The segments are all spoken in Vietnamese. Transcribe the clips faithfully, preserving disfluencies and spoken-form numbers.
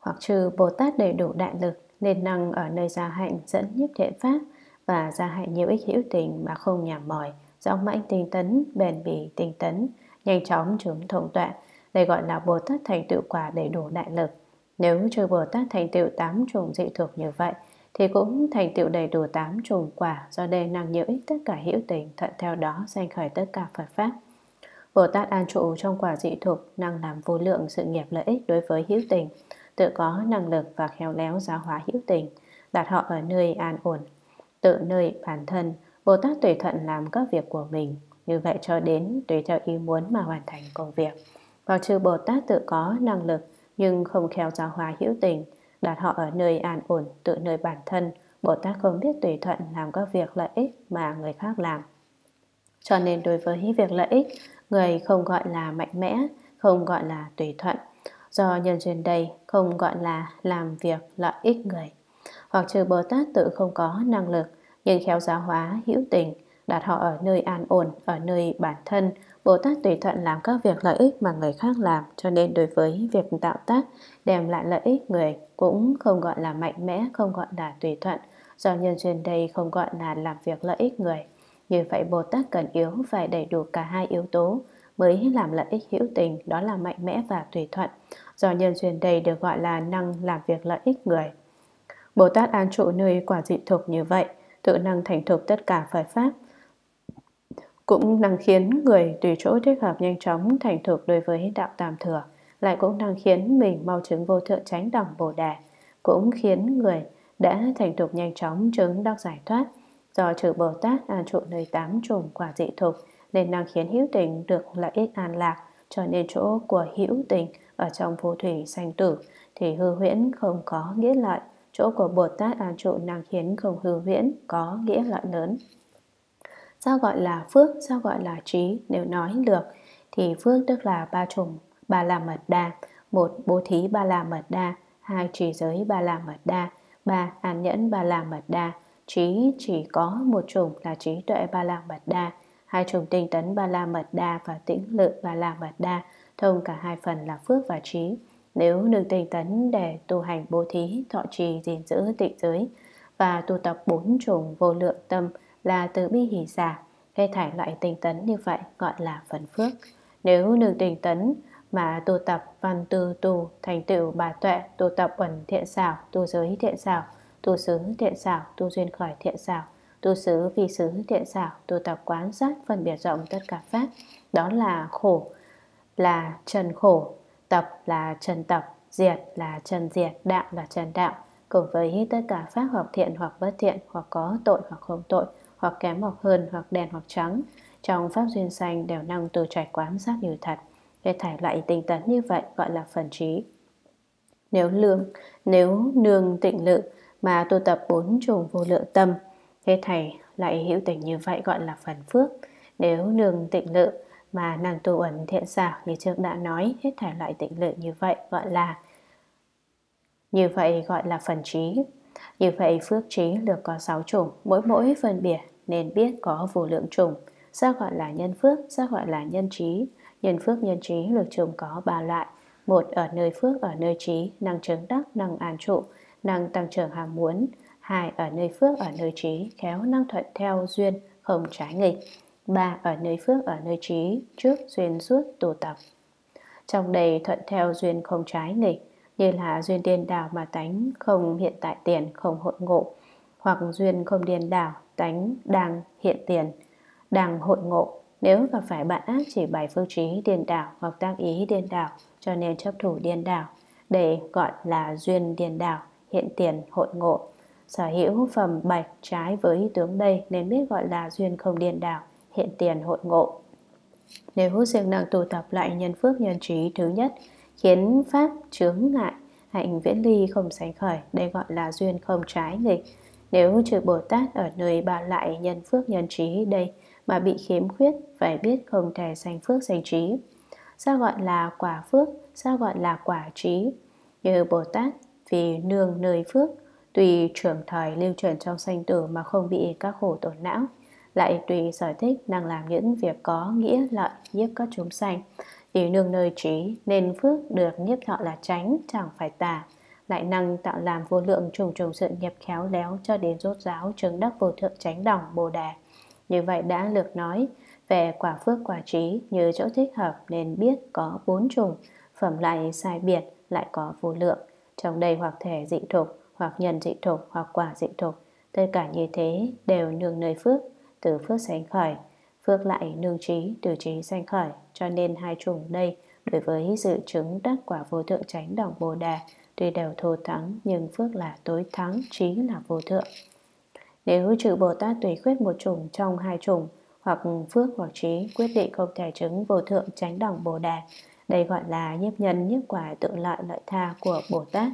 Hoặc trừ Bồ Tát đầy đủ đại lực nên năng ở nơi gia hạnh dẫn nhiếp thiện pháp và gia hạnh nhiều ích hữu tình mà không nhảm mỏi, dõng mãnh tinh tấn, bền bỉ tinh tấn, nhanh chóng chứng thông tuệ. Đây gọi là Bồ Tát thành tựu quả đầy đủ đại lực. Nếu trừ Bồ Tát thành tựu tám chủng dị thuộc như vậy thì cũng thành tựu đầy đủ tám chủng quả, do đây năng nhiều ích tất cả hữu tình, thuận theo đó sanh khởi tất cả Phật pháp. Bồ Tát an trụ trong quả dị thuộc, năng làm vô lượng sự nghiệp lợi ích đối với hữu tình, tự có năng lực và khéo léo giáo hóa hữu tình, đặt họ ở nơi an ổn. Tự nơi bản thân, Bồ Tát tùy thuận làm các việc của mình, như vậy cho đến tùy theo ý muốn mà hoàn thành công việc. Hoặc trừ Bồ Tát tự có năng lực nhưng không khéo giáo hóa hữu tình, đặt họ ở nơi an ổn, tự nơi bản thân, Bồ Tát không biết tùy thuận làm các việc lợi ích mà người khác làm. Cho nên đối với việc lợi ích, người không gọi là mạnh mẽ, không gọi là tùy thuận. Do nhân duyên đây không gọi là làm việc lợi ích người. Hoặc trừ Bồ Tát tự không có năng lực nhưng khéo giáo hóa hữu tình, đặt họ ở nơi an ổn, ở nơi bản thân, Bồ Tát tùy thuận làm các việc lợi ích mà người khác làm. Cho nên đối với việc tạo tác đem lại lợi ích người cũng không gọi là mạnh mẽ, không gọi là tùy thuận. Do nhân duyên đây không gọi là làm việc lợi ích người. Như vậy Bồ Tát cần yếu phải đầy đủ cả hai yếu tố mới làm lợi ích hữu tình, đó là mạnh mẽ và tùy thuận. Do nhân duyên đây được gọi là năng làm việc lợi ích người. Bồ Tát an trụ nơi quả dị thục như vậy, tự năng thành thục tất cả Phật pháp, cũng năng khiến người tùy chỗ thích hợp nhanh chóng thành thục đối với đạo tam thừa, lại cũng năng khiến mình mau chứng vô thượng chánh đẳng Bồ Đề, cũng khiến người đã thành thục nhanh chóng chứng đắc giải thoát. Do trừ Bồ Tát an trụ nơi tám chủng quả dị thục nên năng khiến hữu tình được lợi ích an lạc. Cho nên chỗ của hữu tình ở trong vô thủy sanh tử thì hư huyễn không có nghĩa lợi, chỗ của Bồ Tát an trụ năng khiến không hư huyễn có nghĩa lợi lớn. Sao gọi là phước, sao gọi là trí? Nếu nói được thì phước tức là ba chủng ba la mật đa: một bố thí ba la mật đa, hai trì giới ba la mật đa, ba an nhẫn ba la mật đa. Trí chỉ có một chủng là trí tuệ ba la mật đa, hai chủng tinh tấn ba la mật đa và tĩnh lự ba la mật đa, thông cả hai phần là phước và trí. Nếu nương tinh tấn để tu hành bố thí, thọ trì, gìn giữ tịnh giới và tu tập bốn chủng vô lượng tâm là từ bi hỷ xả, hết thảy loại tinh tấn như vậy gọi là phần phước. Nếu nương tinh tấn mà tu tập văn tư tu thành tựu bà tuệ, tu tập uẩn thiện xảo, tu giới thiện xảo, tu xứ thiện xảo, tu duyên khởi thiện xảo, tu xứ vi xứ thiện xảo, tu tập quán sát phân biệt rộng tất cả pháp, đó là khổ là trần khổ, tập là trần tập, diệt là trần diệt, đạo là trần đạo, cùng với tất cả pháp hoặc thiện hoặc bất thiện, hoặc có tội hoặc không tội, hoặc kém hoặc hơn, hoặc đen hoặc trắng, trong pháp duyên sanh đều năng từ trải quán sát như thật. Hết thảy loại tinh tấn như vậy gọi là phần trí. Nếu lương nếu nương tịnh lự mà tu tập bốn chủng vô lượng tâm, hết thảy lại hữu tình như vậy gọi là phần phước. Nếu nương tịnh lự mà năng tu uẩn thiện xảo như trước đã nói, hết thảy loại tịnh lự như vậy gọi là như vậy gọi là phần trí. Như vậy phước trí được có sáu chủng, mỗi mỗi phân biệt nên biết có vô lượng chủng. Sao gọi là nhân phước, sao gọi là nhân trí? Nhân phước nhân trí lược chủng có ba loại: một ở nơi phước ở nơi trí, năng chứng đắc, năng an trụ, năng tăng trưởng ham muốn; hai ở nơi phước ở nơi trí, khéo năng thuận theo duyên, không trái nghịch; ba ở nơi phước ở nơi trí, trước duyên suốt tu tập. Trong đây thuận theo duyên không trái nghịch như là duyên điên đảo mà tánh không hiện tại tiền, không hội ngộ, hoặc duyên không điên đảo, tánh đang hiện tiền, đang hội ngộ. Nếu gặp phải bạn ác chỉ bày phương trí điên đảo hoặc tác ý điên đảo, cho nên chấp thủ điên đảo, để gọi là duyên điên đảo, hiện tiền, hội ngộ. Sở hữu phẩm bạch trái với tướng đây nên biết gọi là duyên không điên đảo, hiện tiền, hội ngộ. Nếu siêng năng tu tập lại nhân phước nhân trí thứ nhất, khiến pháp chướng ngại, hạnh viễn ly không sánh khởi, đây gọi là duyên không trái nghịch. Nếu trừ Bồ Tát ở nơi ba lại nhân phước nhân trí đây mà bị khiếm khuyết, phải biết không thể sanh phước sanh trí. Sao gọi là quả phước, sao gọi là quả trí? Như Bồ Tát vì nương nơi phước, tùy trưởng thời lưu truyền trong sanh tử mà không bị các khổ tổn não, lại tùy sở thích năng làm những việc có nghĩa lợi nhiếp các chúng sanh. Vì nương nơi trí nên phước được nhiếp thọ là chánh, chẳng phải tà, lại năng tạo làm vô lượng trùng trùng sự nghiệp khéo léo cho đến rốt ráo chứng đắc vô thượng chánh đẳng Bồ Đề. Như vậy đã lược nói về quả phước quả trí như chỗ thích hợp nên biết có bốn chủng, phẩm lại sai biệt lại có vô lượng. Trong đây hoặc thể dị thục, hoặc nhân dị thục, hoặc quả dị thục. Tất cả như thế đều nương nơi phước, từ phước sanh khởi. Phước lại nương trí, từ trí sanh khởi. Cho nên hai chủng đây đối với dự chứng đắc quả vô thượng chánh đẳng Bồ Đề tuy đều thù thắng nhưng phước là tối thắng, trí là vô thượng. Nếu trừ Bồ Tát tùy khuyết một chủng trong hai chủng, hoặc phước hoặc trí quyết định không thể chứng vô thượng chánh đẳng Bồ Đề, đây gọi là nhiếp nhân nhiếp quả tự lợi lợi tha của Bồ Tát.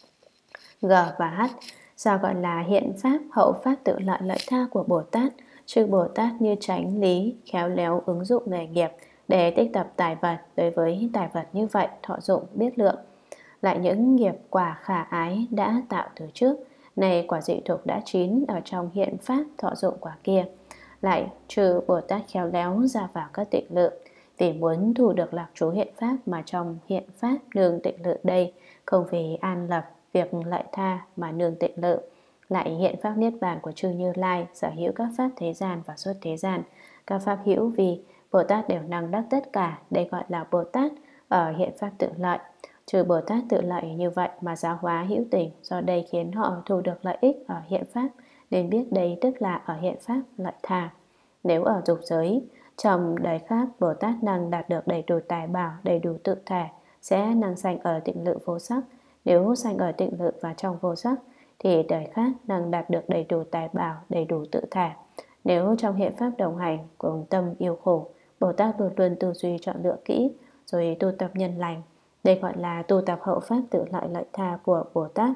G và H. Sao gọi là hiện pháp hậu pháp tự lợi lợi tha của Bồ Tát? Chư Bồ Tát như chánh lý, khéo léo ứng dụng nghề nghiệp để tích tập tài vật, đối với tài vật như vậy thọ dụng biết lượng. Lại những nghiệp quả khả ái đã tạo từ trước, này quả dị thục đã chín ở trong hiện pháp thọ dụng quả kia. Lại trừ Bồ Tát khéo léo ra vào các tịnh lự, vì muốn thu được lạc trú hiện pháp mà trong hiện pháp nương tịnh lự đây, không vì an lập việc lợi tha mà nương tịnh lự. Lại hiện pháp niết bàn của chư Như Lai sở hữu các pháp thế gian và xuất thế gian, các pháp hữu vì Bồ Tát đều năng đắc tất cả, đây gọi là Bồ Tát ở hiện pháp tự lợi. Trừ Bồ Tát tự lợi như vậy mà giáo hóa hữu tình, do đây khiến họ thu được lợi ích ở hiện pháp, nên biết đây tức là ở hiện pháp lợi tha. Nếu ở dục giới, trong đời khác Bồ Tát năng đạt được đầy đủ tài bảo, đầy đủ tự thể, sẽ năng sanh ở tịnh lự vô sắc. Nếu sanh ở tịnh lự và trong vô sắc, thì đời khác năng đạt được đầy đủ tài bảo, đầy đủ tự thể. Nếu trong hiện pháp đồng hành cùng tâm yêu khổ, Bồ Tát luôn luôn tư duy chọn lựa kỹ, rồi tu tập nhân lành. Đây gọi là tu tập hậu pháp tự lợi lợi tha của Bồ Tát.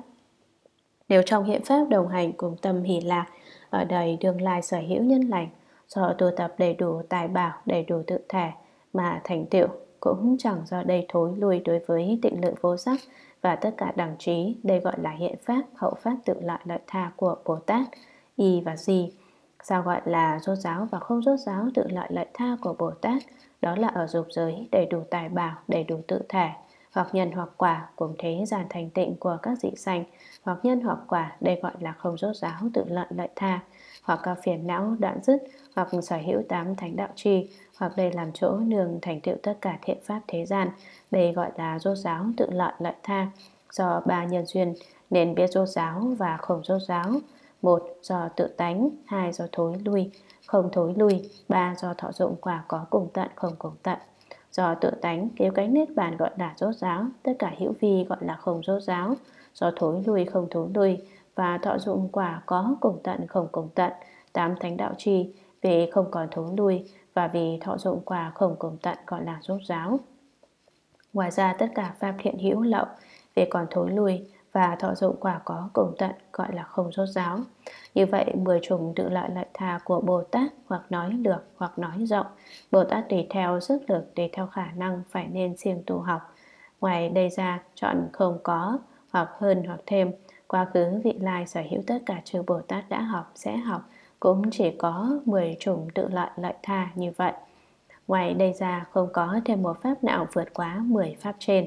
Nếu trong hiện pháp đồng hành cùng tâm hỷ lạc, ở đời đương lai sở hữu nhân lành, do tu tập đầy đủ tài bảo, đầy đủ tự thể mà thành tựu, cũng chẳng do đây thối lui đối với tịnh lự vô sắc và tất cả đẳng trí. Đây gọi là hiện pháp hậu pháp tự lợi lợi tha của Bồ Tát. Y và Di. Sao gọi là rốt ráo và không rốt ráo tự lợi lợi tha của Bồ Tát? Đó là ở dục giới đầy đủ tài bảo, đầy đủ tự thể, hoặc nhân hoặc quả cùng thế gian thành tịnh của các dị sanh, hoặc nhân hoặc quả, đây gọi là không rốt ráo tự lợi lợi tha, hoặc các phiền não đoạn dứt, hoặc sở hữu tám thánh đạo trì, hoặc đây làm chỗ nương thành tựu tất cả thiện pháp thế gian, đây gọi là rốt ráo tự lợi lợi tha. Do ba nhân duyên nên biết rốt ráo và không rốt ráo. Một do tự tánh, hai do thối lui, không thối lui, ba do thọ dụng quả có cùng tận, không cùng tận. Do tự tánh, cứu cánh niết bàn gọi là rốt ráo, tất cả hữu vi gọi là không rốt ráo. Do thối lui, không thối lui, và thọ dụng quả có cùng tận, không cùng tận. Tám thánh đạo trì, vì không còn thối lui và vì thọ dụng quả không cùng tận gọi là rốt ráo. Ngoài ra tất cả pháp thiện hữu lậu, vì còn thối lui và thọ dụng quả có cùng tận gọi là không rốt ráo. Như vậy mười chủng tự lợi lợi tha của Bồ Tát hoặc nói lược hoặc nói rộng, Bồ Tát tùy theo sức lực, tùy theo khả năng phải nên siêng tu học. Ngoài đây ra chọn không có hoặc hơn hoặc thêm, quá khứ vị lai sở hữu tất cả chư Bồ Tát đã học sẽ học cũng chỉ có mười chủng tự lợi lợi tha như vậy. Ngoài đây ra không có thêm một pháp nào vượt quá mười pháp trên.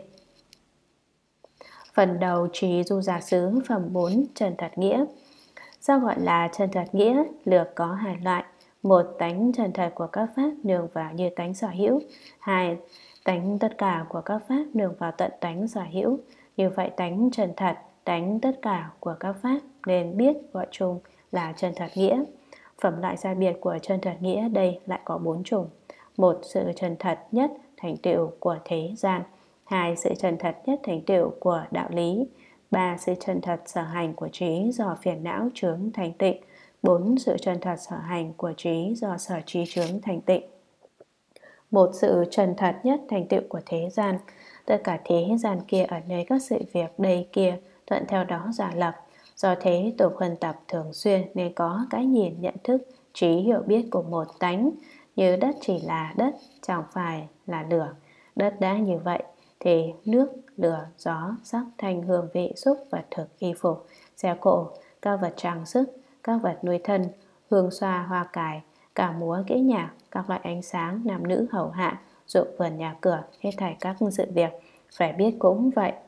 Phần đầu trí du giả xứ phẩm bốn chân thật nghĩa. Sao gọi là chân thật nghĩa? Lược có hai loại. Một, tánh chân thật của các pháp nương vào như tánh sở hữu. Hai, tánh tất cả của các pháp nương vào tận tánh sở hữu. Như vậy tánh chân thật, tánh tất cả của các pháp nên biết gọi chung là chân thật nghĩa. Phẩm loại sai biệt của chân thật nghĩa đây lại có bốn chủng. Một, sự chân thật nhất thành tựu của thế gian. Hai, sự chân thật nhất thành tựu của đạo lý. Ba, sự chân thật sở hành của trí do phiền não chướng thành tịnh. Bốn, sự chân thật sở hành của trí do sở trí chướng thành tịnh. Một, sự chân thật nhất thành tựu của thế gian. Tất cả thế gian kia ở nơi các sự việc đây kia thuận theo đó giả lập. Do thế tổ huân tập thường xuyên nên có cái nhìn nhận thức, trí hiểu biết của một tánh. Như đất chỉ là đất, chẳng phải là lửa. Đất đã như vậy thì nước, lửa, gió, sắc, thanh, hương, vị, xúc, vật thực, y phục, xe cộ, các vật trang sức, các vật nuôi thân, hương xoa, hoa cài, cả múa kỹ nhạc, các loại ánh sáng, nam nữ hầu hạ, ruộng vườn nhà cửa, hết thảy các sự việc, phải biết cũng vậy.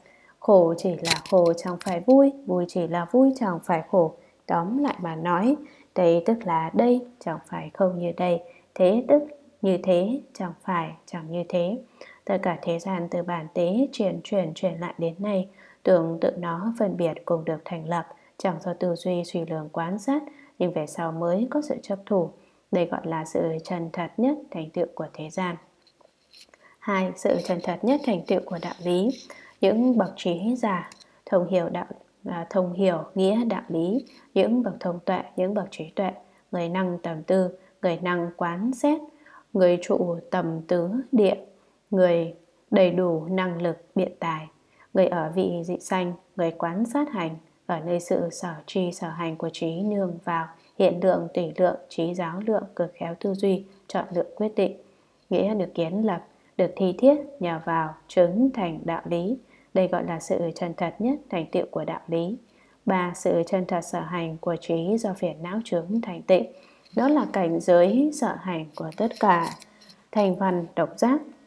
Khổ chỉ là khổ chẳng phải vui, vui chỉ là vui chẳng phải khổ. Tóm lại mà nói, đây tức là đây, chẳng phải không như đây. Thế tức như thế, chẳng phải chẳng như thế. Tất cả thế gian từ bản tế chuyển chuyển chuyển lại đến nay, tưởng tự nó phân biệt cùng được thành lập, chẳng do tư duy suy lường quán sát, nhưng về sau mới có sự chấp thủ. Đây gọi là sự chân thật nhất thành tựu của thế gian. Hai, sự chân thật nhất thành tựu của đạo lý. Những bậc trí giả thông hiểu đạo à, thông hiểu nghĩa đạo lý, những bậc thông tuệ, những bậc trí tuệ, người năng tầm tư, người năng quán xét, người trụ tầm tứ địa, người đầy đủ năng lực biện tài, người ở vị dị sanh, người quán sát hành, ở nơi sự sở tri sở hành của trí nương vào hiện lượng tùy lượng, trí giáo lượng, cực khéo tư duy, chọn lựa quyết định. Nghĩa được kiến lập, được thi thiết nhờ vào chứng thành đạo lý. Đây gọi là sự chân thật nhất thành tựu của đạo lý. Ba, sự chân thật sở hành của trí do phiền não chướng thành tịnh. Đó là cảnh giới sở hành của tất cả thành văn độc giác,